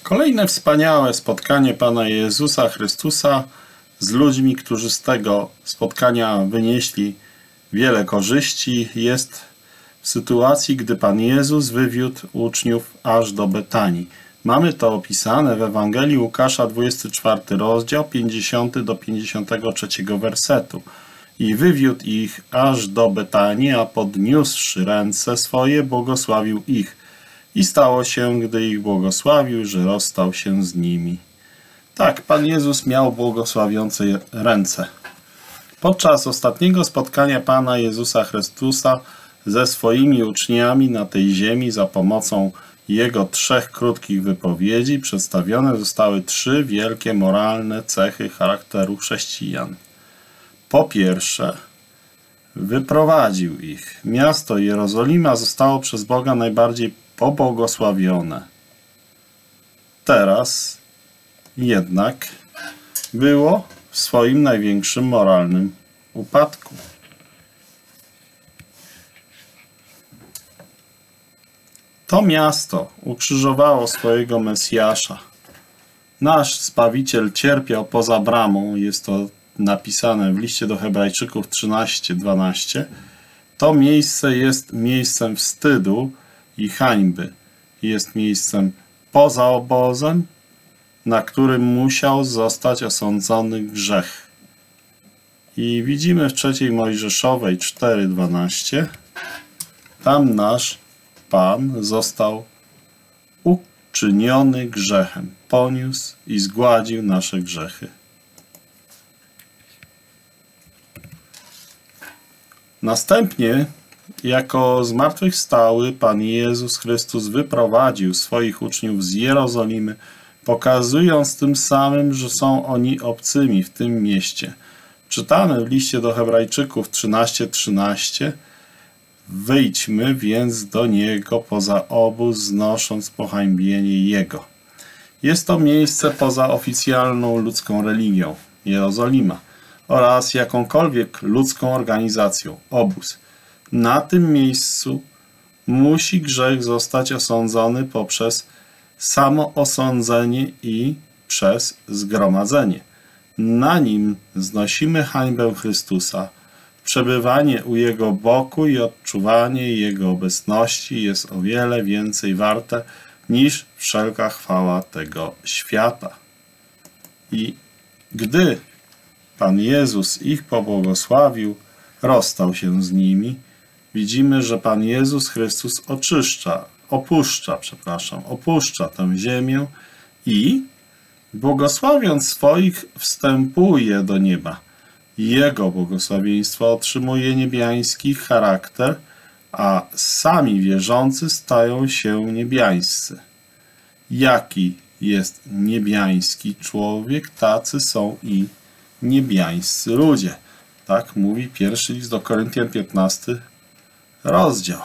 Kolejne wspaniałe spotkanie Pana Jezusa Chrystusa z ludźmi, którzy z tego spotkania wynieśli wiele korzyści, jest w sytuacji, gdy Pan Jezus wywiódł uczniów aż do Betanii. Mamy to opisane w Ewangelii Łukasza, 24 rozdział, 50 do 53 wersetu. I wywiódł ich aż do Betanii, a podniósłszy ręce swoje, błogosławił ich. I stało się, gdy ich błogosławił, że rozstał się z nimi. Tak, Pan Jezus miał błogosławiące ręce. Podczas ostatniego spotkania Pana Jezusa Chrystusa ze swoimi uczniami na tej ziemi za pomocą Jego 3 krótkich wypowiedzi przedstawione zostały 3 wielkie moralne cechy charakteru chrześcijan. Po pierwsze, wyprowadził ich. Miasto Jerozolima zostało przez Boga najbardziej pobłogosławione. Teraz jednak było w swoim największym moralnym upadku. To miasto ukrzyżowało swojego Mesjasza. Nasz Zbawiciel cierpiał poza bramą, jest to napisane w liście do Hebrajczyków 13:12. To miejsce jest miejscem wstydu i hańby. Jest miejscem poza obozem, na którym musiał zostać osądzony grzech. I widzimy w 3 Mojżeszowej 4:12, tam nasz Pan został uczyniony grzechem, poniósł i zgładził nasze grzechy. Następnie, jako zmartwychwstały, Pan Jezus Chrystus wyprowadził swoich uczniów z Jerozolimy, pokazując tym samym, że są oni obcymi w tym mieście. Czytamy w liście do Hebrajczyków 13:13: Wyjdźmy więc do Niego poza obóz, znosząc pohańbienie Jego. Jest to miejsce poza oficjalną ludzką religią, Jerozolima, oraz jakąkolwiek ludzką organizacją, obóz. Na tym miejscu musi grzech zostać osądzony poprzez samoosądzenie i przez zgromadzenie. Na nim znosimy hańbę Chrystusa. Przebywanie u Jego boku i odczuwanie Jego obecności jest o wiele więcej warte niż wszelka chwała tego świata. I gdy Pan Jezus ich pobłogosławił, rozstał się z nimi, widzimy, że Pan Jezus Chrystus opuszcza tę ziemię i błogosławiąc swoich wstępuje do nieba. Jego błogosławieństwo otrzymuje niebiański charakter, a sami wierzący stają się niebiańscy. Jaki jest niebiański człowiek, tacy są i niebiańscy ludzie. Tak mówi 1 list do Koryntian, 15 rozdział.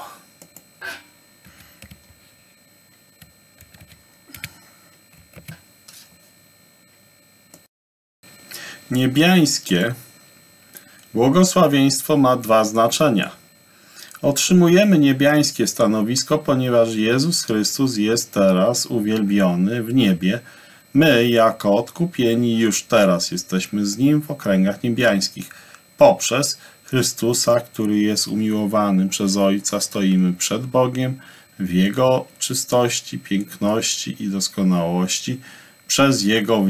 Niebiańskie błogosławieństwo ma 2 znaczenia. Otrzymujemy niebiańskie stanowisko, ponieważ Jezus Chrystus jest teraz uwielbiony w niebie. My, jako odkupieni, już teraz jesteśmy z Nim w okręgach niebiańskich. Poprzez Chrystusa, który jest umiłowany przez Ojca, stoimy przed Bogiem w Jego czystości, piękności i doskonałości. Przez Jego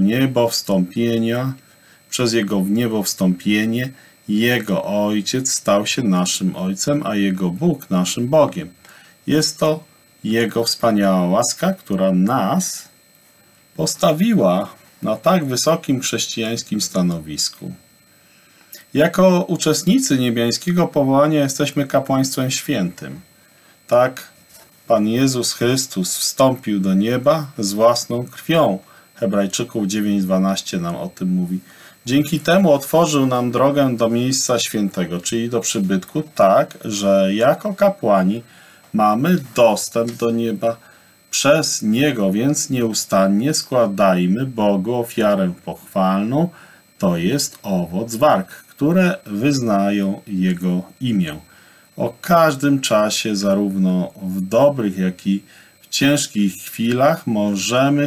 w niebo wstąpienie Jego Ojciec stał się naszym Ojcem, a Jego Bóg naszym Bogiem. Jest to Jego wspaniała łaska, która nas postawiła na tak wysokim chrześcijańskim stanowisku. Jako uczestnicy niebiańskiego powołania jesteśmy kapłaństwem świętym. Tak Pan Jezus Chrystus wstąpił do nieba z własną krwią. Hebrajczyków 9:12 nam o tym mówi. Dzięki temu otworzył nam drogę do miejsca świętego, czyli do przybytku, tak, że jako kapłani mamy dostęp do nieba. Przez Niego więc nieustannie składajmy Bogu ofiarę pochwalną, to jest owoc warg, które wyznają Jego imię. O każdym czasie, zarówno w dobrych, jak i w ciężkich chwilach możemy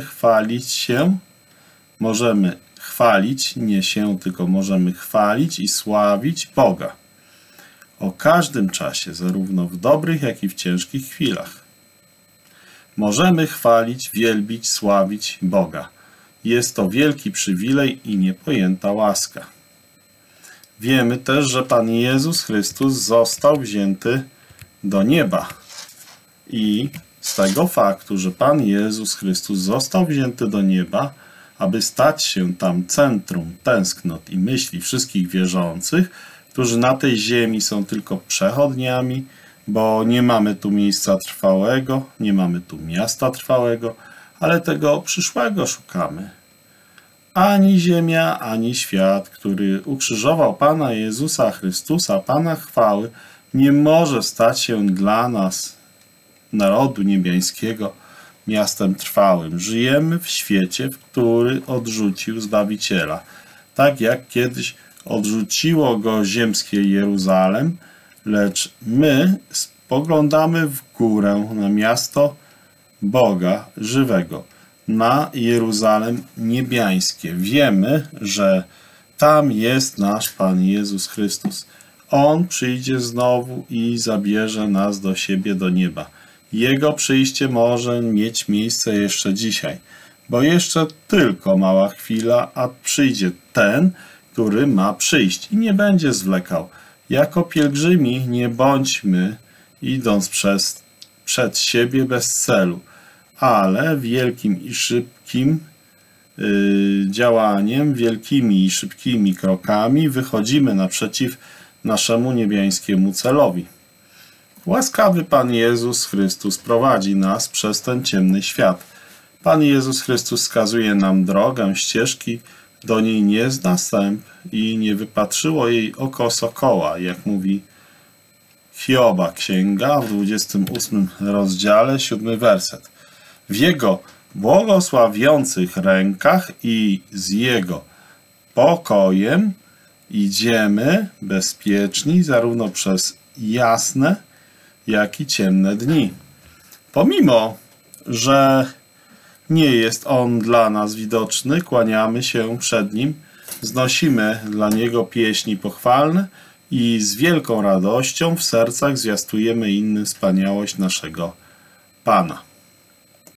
chwalić, nie się, tylko możemy chwalić i sławić Boga. O każdym czasie, zarówno w dobrych, jak i w ciężkich chwilach. Możemy chwalić, wielbić, sławić Boga. Jest to wielki przywilej i niepojęta łaska. Wiemy też, że Pan Jezus Chrystus został wzięty do nieba. I z tego faktu, że Pan Jezus Chrystus został wzięty do nieba, aby stać się tam centrum tęsknot i myśli wszystkich wierzących, którzy na tej ziemi są tylko przechodniami, bo nie mamy tu miejsca trwałego, nie mamy tu miasta trwałego, ale tego przyszłego szukamy. Ani ziemia, ani świat, który ukrzyżował Pana Jezusa Chrystusa, Pana chwały, nie może stać się dla nas, narodu niebiańskiego, miastem trwałym. Żyjemy w świecie, który odrzucił Zbawiciela. Tak jak kiedyś odrzuciło go ziemskie Jeruzalem, lecz my spoglądamy w górę na miasto Boga żywego, na Jeruzalem niebiańskie. Wiemy, że tam jest nasz Pan Jezus Chrystus. On przyjdzie znowu i zabierze nas do siebie do nieba. Jego przyjście może mieć miejsce jeszcze dzisiaj, bo jeszcze tylko mała chwila, a przyjdzie ten, który ma przyjść i nie będzie zwlekał. Jako pielgrzymi nie bądźmy, idąc przed siebie bez celu, ale wielkim i szybkim działaniem, wielkimi i szybkimi krokami wychodzimy naprzeciw naszemu niebiańskiemu celowi. Łaskawy Pan Jezus Chrystus prowadzi nas przez ten ciemny świat. Pan Jezus Chrystus wskazuje nam drogę, ścieżki, do niej nie zna sęp i nie wypatrzyło jej oko sokoła, jak mówi Hioba księga w 28 rozdziale, 7 werset. W Jego błogosławiących rękach i z Jego pokojem idziemy bezpieczni zarówno przez jasne, jak i ciemne dni. Pomimo, że nie jest On dla nas widoczny, kłaniamy się przed Nim, znosimy dla Niego pieśni pochwalne i z wielką radością w sercach zwiastujemy innym wspaniałość naszego Pana.